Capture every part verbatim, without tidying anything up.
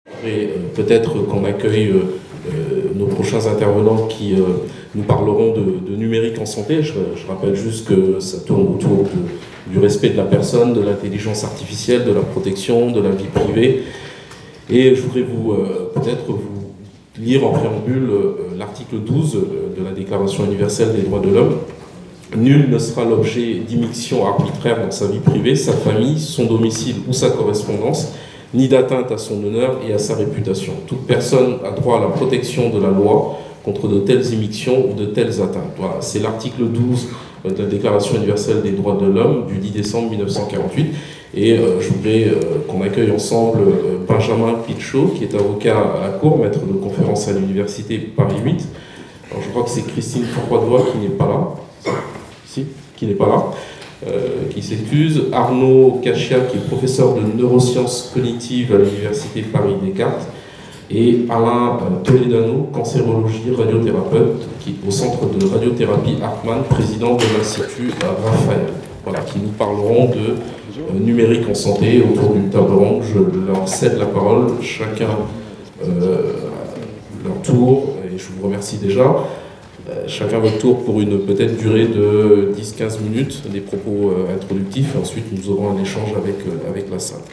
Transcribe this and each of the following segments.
Et euh, peut-être qu'on accueille euh, euh, nos prochains intervenants qui euh, nous parleront de, de numérique en santé. Je, je rappelle juste que ça tourne autour de, du respect de la personne, de l'intelligence artificielle, de la protection, de la vie privée. Et je voudrais vous euh, peut-être vous lire en préambule euh, l'article douze de la Déclaration universelle des droits de l'homme. Nul ne sera l'objet d'immixtion arbitraire dans sa vie privée, sa famille, son domicile ou sa correspondance, ni d'atteinte à son honneur et à sa réputation. Toute personne a droit à la protection de la loi contre de telles immixtions ou de telles atteintes. Voilà, c'est l'article douze de la Déclaration universelle des droits de l'homme du dix décembre mille neuf cent quarante-huit. Et euh, je voudrais euh, qu'on accueille ensemble euh, Benjamin Pichot, qui est avocat à la Cour, maître de conférence à l'Université Paris huit. Alors, je crois que c'est Christine Froidois qui n'est pas là. Si, qui n'est pas là. Euh, qui s'excuse, Arnaud Cachia, qui est professeur de neurosciences cognitives à l'Université Paris-Descartes, et Alain euh, Toledano, cancérologie radiothérapeute, qui est au centre de radiothérapie Hartmann, président de l'Institut Raphaël. Voilà, qui nous parleront de euh, numérique en santé autour d'une table ronde. Je leur cède la parole, chacun euh, leur tour, et je vous remercie déjà. Chacun votre tour pour une peut-être durée de dix à quinze minutes, des propos euh, introductifs, et ensuite nous aurons un échange avec, euh, avec la salle.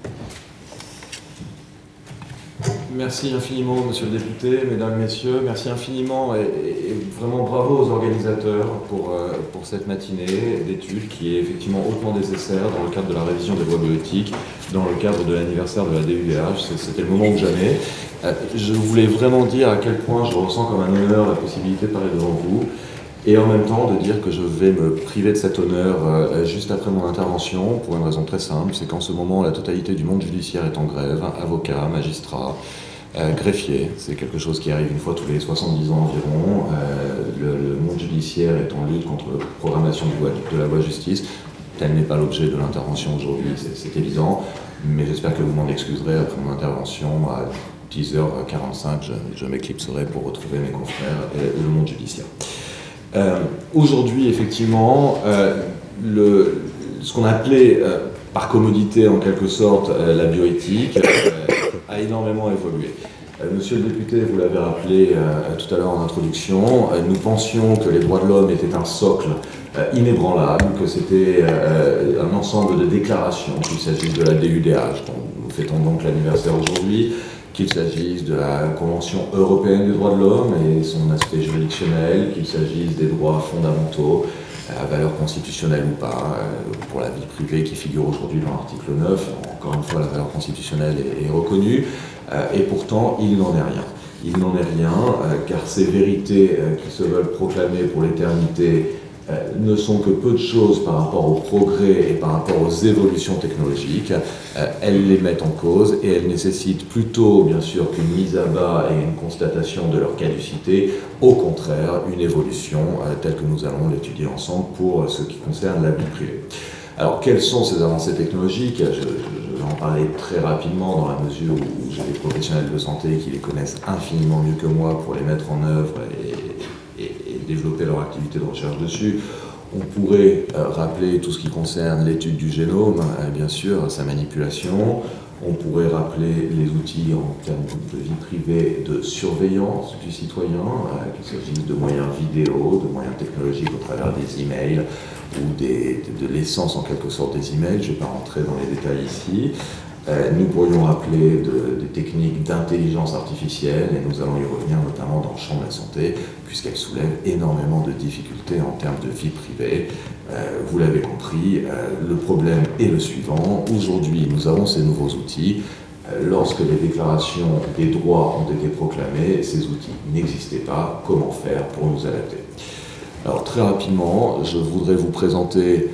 Merci infiniment, monsieur le député, mesdames, messieurs, merci infiniment et, et vraiment bravo aux organisateurs pour, euh, pour cette matinée d'études qui est effectivement hautement nécessaire dans le cadre de la révision des lois bioéthiques, dans le cadre de l'anniversaire de la D U D H, c'était le moment ou jamais. Euh, je voulais vraiment dire à quel point je ressens comme un honneur la possibilité de parler devant vous, et en même temps de dire que je vais me priver de cet honneur euh, juste après mon intervention, pour une raison très simple, c'est qu'en ce moment la totalité du monde judiciaire est en grève, avocats, magistrats, euh, greffiers, c'est quelque chose qui arrive une fois tous les soixante-dix ans environ. Euh, le, le monde judiciaire est en lutte contre la programmation du loi, de la loi justice. Tel n'est pas l'objet de l'intervention aujourd'hui, c'est évident, mais j'espère que vous m'en excuserez après mon intervention. À dix heures quarante-cinq, je, je m'éclipserai pour retrouver mes confrères et le monde judiciaire. Euh, Aujourd'hui, effectivement, euh, le, ce qu'on appelait euh, par commodité, en quelque sorte, euh, la bioéthique, euh, a énormément évolué. Euh, monsieur le député, vous l'avez rappelé euh, tout à l'heure en introduction, euh, nous pensions que les droits de l'homme étaient un socle euh, inébranlable, que c'était euh, un ensemble de déclarations, qu'il s'agisse de la D U D H, dont nous fêtons donc l'anniversaire aujourd'hui, qu'il s'agisse de la Convention européenne des droits de l'homme et son aspect juridictionnel, qu'il s'agisse des droits fondamentaux, à valeur constitutionnelle ou pas, pour la vie privée qui figure aujourd'hui dans l'article neuf. Encore une fois, la valeur constitutionnelle est, est reconnue, et pourtant, il n'en est rien. Il n'en est rien, car ces vérités qui se veulent proclamer pour l'éternité Euh, ne sont que peu de choses par rapport au progrès et par rapport aux évolutions technologiques. Euh, elles les mettent en cause et elles nécessitent plutôt, bien sûr, qu'une mise à bas et une constatation de leur caducité, au contraire, une évolution euh, telle que nous allons l'étudier ensemble pour ce qui concerne la vie privée. Alors, quelles sont ces avancées technologiques? je, je, je vais en parler très rapidement dans la mesure où j'ai des professionnels de santé qui les connaissent infiniment mieux que moi pour les mettre en œuvre et développer leur activité de recherche dessus. On pourrait euh, rappeler tout ce qui concerne l'étude du génome, euh, bien sûr, sa manipulation. On pourrait rappeler les outils en termes de vie privée, de surveillance du citoyen, euh, qu'il s'agisse de moyens vidéo, de moyens technologiques au travers des emails ou des, de, de l'essence en quelque sorte des emails. Je ne vais pas rentrer dans les détails ici. Euh, nous pourrions rappeler de, des techniques d'intelligence artificielle, et nous allons y revenir notamment dans le champ de la santé, puisqu'elles soulèvent énormément de difficultés en termes de vie privée. Euh, vous l'avez compris, euh, le problème est le suivant. Aujourd'hui, nous avons ces nouveaux outils. Euh, lorsque les déclarations des droits ont été proclamées, ces outils n'existaient pas. Comment faire pour nous adapter? Alors, très rapidement, je voudrais vous présenter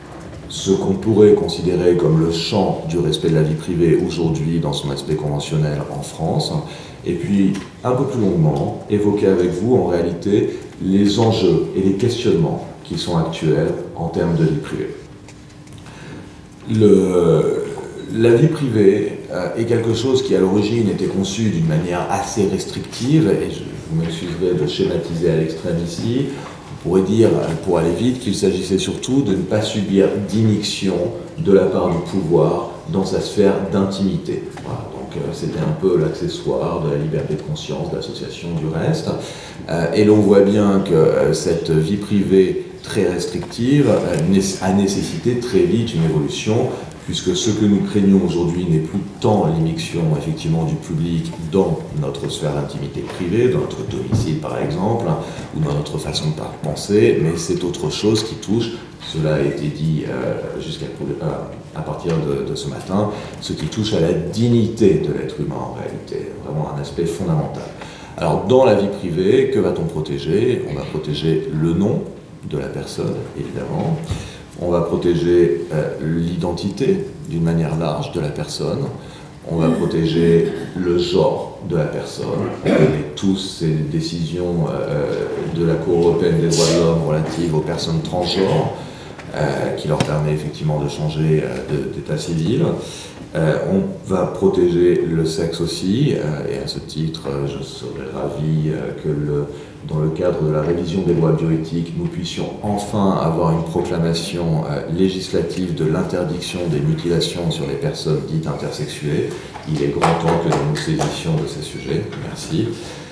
ce qu'on pourrait considérer comme le champ du respect de la vie privée aujourd'hui dans son aspect conventionnel en France, et puis un peu plus longuement évoquer avec vous en réalité les enjeux et les questionnements qui sont actuels en termes de vie privée. Le, la vie privée euh, est quelque chose qui à l'origine était conçu d'une manière assez restrictive, et je vous m'excuserai de schématiser à l'extrême ici. On pourrait dire, pour aller vite, qu'il s'agissait surtout de ne pas subir d'immixtion de la part du pouvoir dans sa sphère d'intimité. Voilà, donc que c'était un peu l'accessoire de la liberté de conscience, d'association, du reste. Euh, et l'on voit bien que euh, cette vie privée très restrictive euh, a nécessité très vite une évolution, puisque ce que nous craignons aujourd'hui n'est plus tant l'immixtion effectivement du public dans notre sphère d'intimité privée, dans notre domicile par exemple, ou dans notre façon de penser, mais c'est autre chose qui touche, cela a été dit euh, jusqu'à euh, à partir de, de ce matin, ce qui touche à la dignité de l'être humain en réalité, vraiment un aspect fondamental. Alors dans la vie privée, que va-t-on protéger? On va protéger le nom de la personne, évidemment. On va protéger euh, l'identité d'une manière large de la personne. On va protéger le genre de la personne. On connaît tous ces décisions euh, de la Cour européenne des droits de l'homme relatives aux personnes transgenres, euh, qui leur permet effectivement de changer euh, d'état civil. Euh, on va protéger le sexe aussi, euh, et à ce titre, euh, je serais ravi euh, que le, dans le cadre de la révision des lois bioéthiques, nous puissions enfin avoir une proclamation euh, législative de l'interdiction des mutilations sur les personnes dites intersexuées. Il est grand temps que nous nous saisissions de ces sujets. Merci.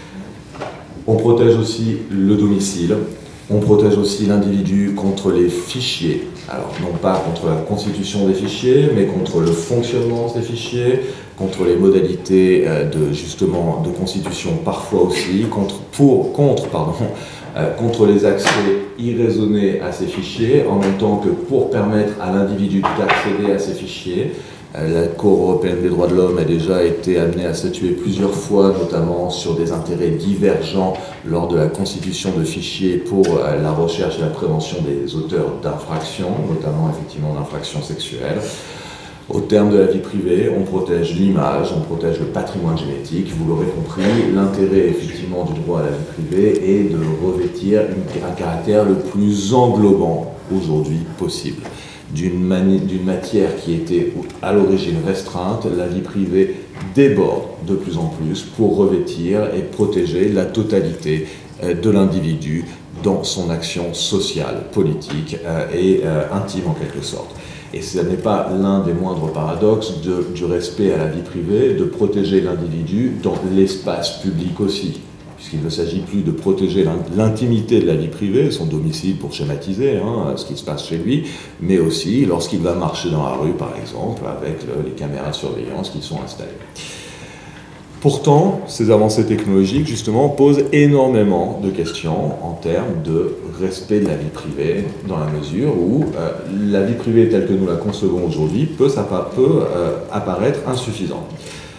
On protège aussi le domicile. On protège aussi l'individu contre les fichiers. Alors, non pas contre la constitution des fichiers, mais contre le fonctionnement de ces fichiers, contre les modalités euh, de, justement, de constitution parfois aussi, contre, pour, contre, pardon, euh, contre les accès irraisonnés à ces fichiers, en même temps que pour permettre à l'individu d'accéder à ces fichiers. La Cour européenne des droits de l'homme a déjà été amenée à statuer plusieurs fois, notamment sur des intérêts divergents lors de la constitution de fichiers pour la recherche et la prévention des auteurs d'infractions, notamment effectivement d'infractions sexuelles. Au terme de la vie privée, on protège l'image, on protège le patrimoine génétique. Vous l'aurez compris, l'intérêt effectivement du droit à la vie privée est de revêtir un caractère le plus englobant aujourd'hui possible. D'une matière qui était à l'origine restreinte, la vie privée déborde de plus en plus pour revêtir et protéger la totalité de l'individu dans son action sociale, politique et intime en quelque sorte. Et ce n'est pas l'un des moindres paradoxes de, du respect à la vie privée, de protéger l'individu dans l'espace public aussi. Puisqu'il ne s'agit plus de protéger l'intimité de la vie privée, son domicile pour schématiser hein, ce qui se passe chez lui, mais aussi lorsqu'il va marcher dans la rue, par exemple, avec le, les caméras de surveillance qui sont installées. Pourtant, ces avancées technologiques, justement, posent énormément de questions en termes de respect de la vie privée, dans la mesure où euh, la vie privée telle que nous la concevons aujourd'hui peut, ça peut euh, apparaître insuffisante.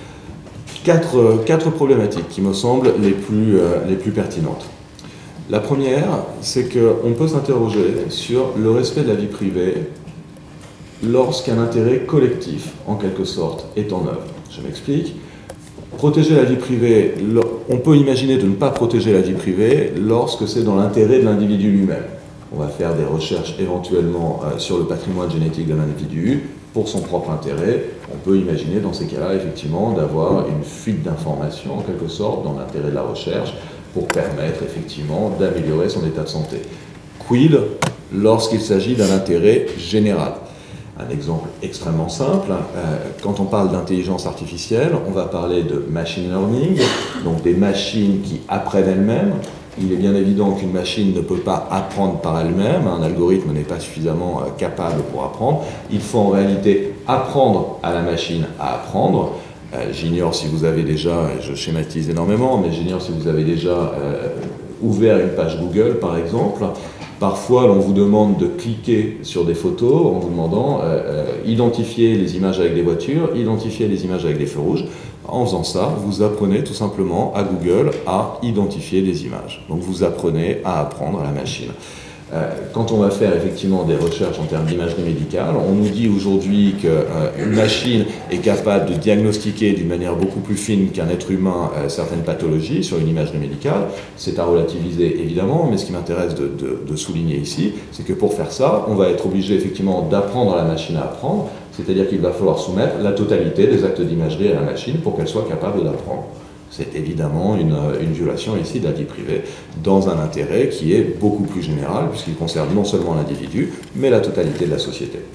Quatre, quatre problématiques qui me semblent les plus, euh, les plus pertinentes. La première, c'est qu'on peut s'interroger sur le respect de la vie privée lorsqu'un intérêt collectif, en quelque sorte, est en œuvre. Je m'explique. Protéger la vie privée, on peut imaginer de ne pas protéger la vie privée lorsque c'est dans l'intérêt de l'individu lui-même. On va faire des recherches éventuellement euh, sur le patrimoine génétique d'un individu pour son propre intérêt. On peut imaginer dans ces cas-là, effectivement, d'avoir une fuite d'informations, en quelque sorte, dans l'intérêt de la recherche, pour permettre, effectivement, d'améliorer son état de santé. Quid lorsqu'il s'agit d'un intérêt général? Un exemple extrêmement simple, euh, quand on parle d'intelligence artificielle, on va parler de machine learning, donc des machines qui apprennent elles-mêmes. Il est bien évident qu'une machine ne peut pas apprendre par elle-même, un algorithme n'est pas suffisamment euh, capable pour apprendre. Il faut en réalité apprendre à la machine à apprendre. Euh, j'ignore si vous avez déjà, je schématise énormément, mais j'ignore si vous avez déjà euh, ouvert une page Google par exemple. Parfois, l'on vous demande de cliquer sur des photos en vous demandant euh, euh, identifier les images avec des voitures, identifier les images avec des feux rouges. En faisant ça, vous apprenez tout simplement à Google à identifier des images. Donc vous apprenez à apprendre à la machine. Euh, quand on va faire effectivement des recherches en termes d'imagerie médicale, on nous dit aujourd'hui qu'une euh, machine est capable de diagnostiquer d'une manière beaucoup plus fine qu'un être humain euh, certaines pathologies sur une imagerie médicale. C'est à relativiser évidemment, mais ce qui m'intéresse de, de, de souligner ici, c'est que pour faire ça, on va être obligé effectivement d'apprendre à la machine à apprendre, c'est-à-dire qu'il va falloir soumettre la totalité des actes d'imagerie à la machine pour qu'elle soit capable d'apprendre. C'est évidemment une, une violation ici de la vie privée, dans un intérêt qui est beaucoup plus général, puisqu'il concerne non seulement l'individu, mais la totalité de la société.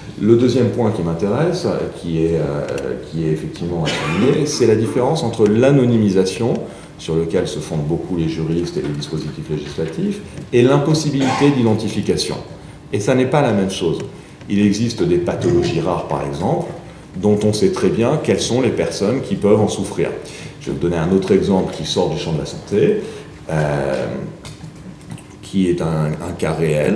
Le deuxième point qui m'intéresse, qui est, euh, qui est effectivement à souligner, c'est la différence entre l'anonymisation, sur lequel se fondent beaucoup les juristes et les dispositifs législatifs, et l'impossibilité d'identification. Et ça n'est pas la même chose. Il existe des pathologies rares, par exemple, dont on sait très bien quelles sont les personnes qui peuvent en souffrir. Je vais vous donner un autre exemple qui sort du champ de la santé, euh, qui est un, un cas réel.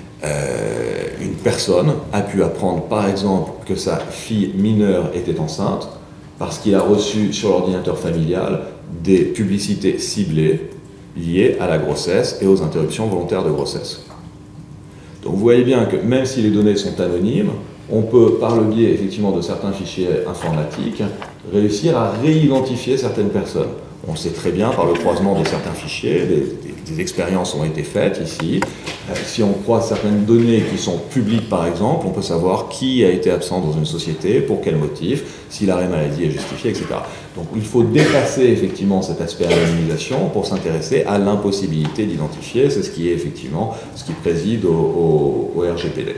Euh, une personne a pu apprendre, par exemple, que sa fille mineure était enceinte parce qu'il a reçu sur l'ordinateur familial des publicités ciblées liées à la grossesse et aux interruptions volontaires de grossesse. Donc vous voyez bien que même si les données sont anonymes, on peut, par le biais effectivement de certains fichiers informatiques, réussir à réidentifier certaines personnes. On le sait très bien par le croisement de certains fichiers, des, des, des expériences ont été faites ici. Euh, si on croise certaines données qui sont publiques par exemple, on peut savoir qui a été absent dans une société, pour quel motif, si l'arrêt maladie est justifié, et cetera. Donc il faut dépasser effectivement cet aspect anonymisation pour s'intéresser à l'impossibilité d'identifier, c'est ce qui est effectivement ce qui préside au, au, au R G P D.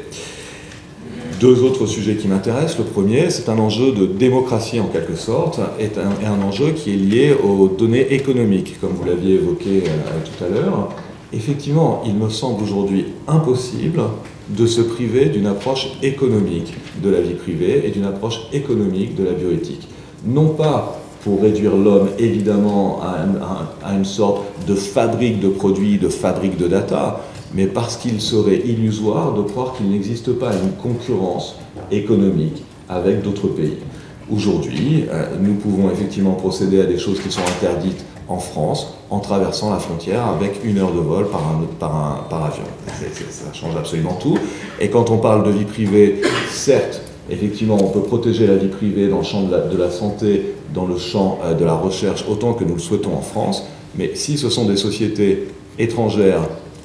Deux autres sujets qui m'intéressent. Le premier, c'est un enjeu de démocratie en quelque sorte, et un, un enjeu qui est lié aux données économiques, comme vous l'aviez évoqué euh, tout à l'heure. Effectivement, il me semble aujourd'hui impossible de se priver d'une approche économique de la vie privée et d'une approche économique de la bioéthique. Non pas pour réduire l'homme évidemment à, à, à une sorte de fabrique de produits, de fabrique de data, mais parce qu'il serait illusoire de croire qu'il n'existe pas une concurrence économique avec d'autres pays. Aujourd'hui, euh, nous pouvons effectivement procéder à des choses qui sont interdites en France en traversant la frontière avec une heure de vol par, un, par, un, par avion. C'est, c'est, ça change absolument tout. Et quand on parle de vie privée, certes, effectivement, on peut protéger la vie privée dans le champ de la, de la santé, dans le champ euh, de la recherche, autant que nous le souhaitons en France, mais si ce sont des sociétés étrangères,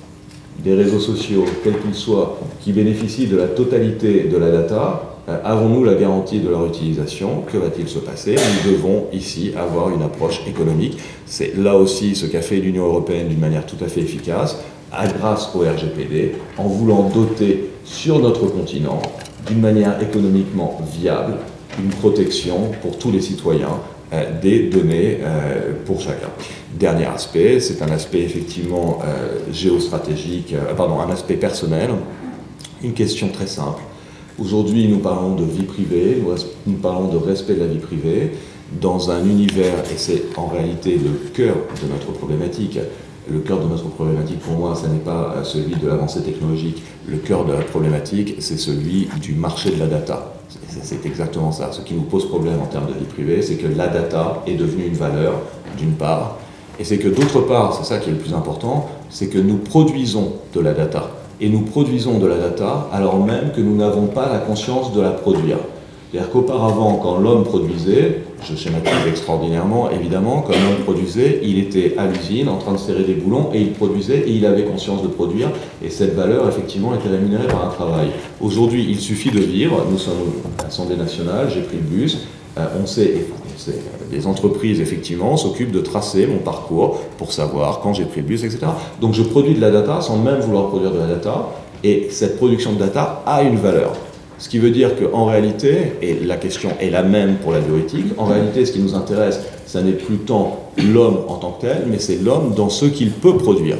des réseaux sociaux, quels qu'ils soient, qui bénéficient de la totalité de la data, euh, avons-nous la garantie de leur utilisation? Que va-t-il se passer? Nous devons ici avoir une approche économique. C'est là aussi ce qu'a fait l'Union européenne d'une manière tout à fait efficace, grâce au R G P D, en voulant doter sur notre continent, d'une manière économiquement viable, une protection pour tous les citoyens euh, des données euh, pour chacun. Dernier aspect, c'est un aspect effectivement euh, géostratégique, euh, pardon, un aspect personnel, une question très simple. Aujourd'hui, nous parlons de vie privée, nous, nous parlons de respect de la vie privée, dans un univers, et c'est en réalité le cœur de notre problématique. Le cœur de notre problématique, pour moi, ce n'est pas celui de l'avancée technologique. Le cœur de la problématique, c'est celui du marché de la data. C'est exactement ça. Ce qui nous pose problème en termes de vie privée, c'est que la data est devenue une valeur, d'une part, et c'est que d'autre part, c'est ça qui est le plus important, c'est que nous produisons de la data. Et nous produisons de la data alors même que nous n'avons pas la conscience de la produire. C'est-à-dire qu'auparavant, quand l'homme produisait, je schématise extraordinairement, évidemment, quand l'homme produisait, il était à l'usine en train de serrer des boulons et il produisait et il avait conscience de produire et cette valeur, effectivement, était rémunérée par un travail. Aujourd'hui, il suffit de vivre, nous sommes à l'Assemblée nationale, j'ai pris le bus, euh, on sait, on sait, les entreprises, effectivement, s'occupent de tracer mon parcours pour savoir quand j'ai pris le bus, et cetera. Donc je produis de la data sans même vouloir produire de la data et cette production de data a une valeur. Ce qui veut dire qu'en réalité, et la question est la même pour la bioéthique, en réalité ce qui nous intéresse, ça n'est plus tant l'homme en tant que tel, mais c'est l'homme dans ce qu'il peut produire.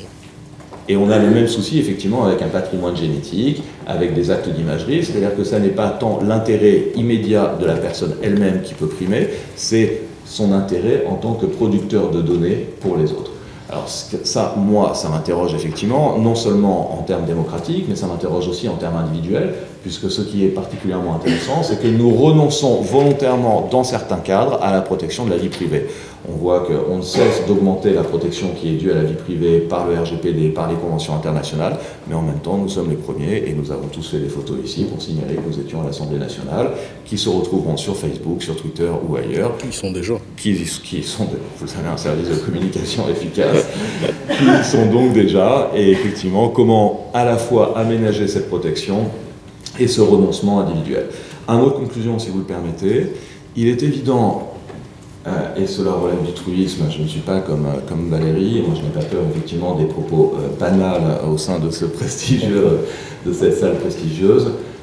Et on a le même souci effectivement avec un patrimoine génétique, avec des actes d'imagerie, c'est-à-dire que ça n'est pas tant l'intérêt immédiat de la personne elle-même qui peut primer, c'est son intérêt en tant que producteur de données pour les autres. Alors ça, moi, ça m'interroge effectivement, non seulement en termes démocratiques, mais ça m'interroge aussi en termes individuels, puisque ce qui est particulièrement intéressant, c'est que nous renonçons volontairement, dans certains cadres, à la protection de la vie privée. On voit qu'on ne cesse d'augmenter la protection qui est due à la vie privée par le R G P D, par les conventions internationales, mais en même temps, nous sommes les premiers, et nous avons tous fait des photos ici pour signaler que nous étions à l'Assemblée nationale, qui se retrouveront sur Facebook, sur Twitter ou ailleurs. Qui sont déjà. Qui, qui sont, de, vous avez un service de communication efficace, qui sont donc déjà, et effectivement, comment à la fois aménager cette protection et ce renoncement individuel. Un mot de conclusion, si vous le permettez. Il est évident, euh, et cela relève du truisme, je ne suis pas comme, euh, comme Valérie, moi je n'ai pas peur effectivement des propos euh, banals au sein de ce prestigieux, de cette salle prestigieuse.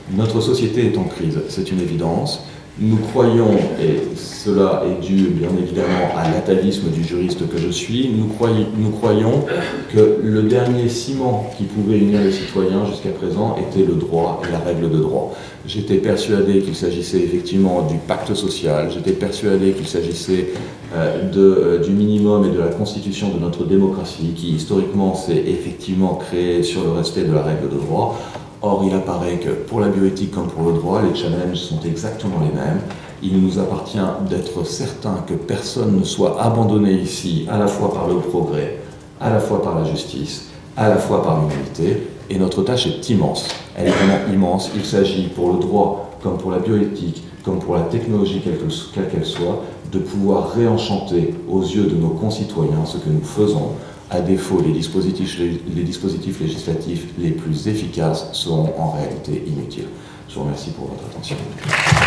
Notre société est en crise, c'est une évidence. Nous croyons, et cela est dû bien évidemment à l'atavisme du juriste que je suis, nous croyons, nous croyons que le dernier ciment qui pouvait unir les citoyens jusqu'à présent était le droit et la règle de droit. J'étais persuadé qu'il s'agissait effectivement du pacte social, j'étais persuadé qu'il s'agissait euh, de, euh, du minimum et de la constitution de notre démocratie qui historiquement s'est effectivement créée sur le respect de la règle de droit. Or, il apparaît que pour la bioéthique comme pour le droit, les challenges sont exactement les mêmes. Il nous appartient d'être certain que personne ne soit abandonné ici, à la fois par le progrès, à la fois par la justice, à la fois par l'humanité. Et notre tâche est immense. Elle est vraiment immense. Il s'agit pour le droit, comme pour la bioéthique, comme pour la technologie quelle qu'elle soit, de pouvoir réenchanter aux yeux de nos concitoyens ce que nous faisons. À défaut, les dispositifs, les dispositifs législatifs les plus efficaces seront en réalité inutiles. Je vous remercie pour votre attention.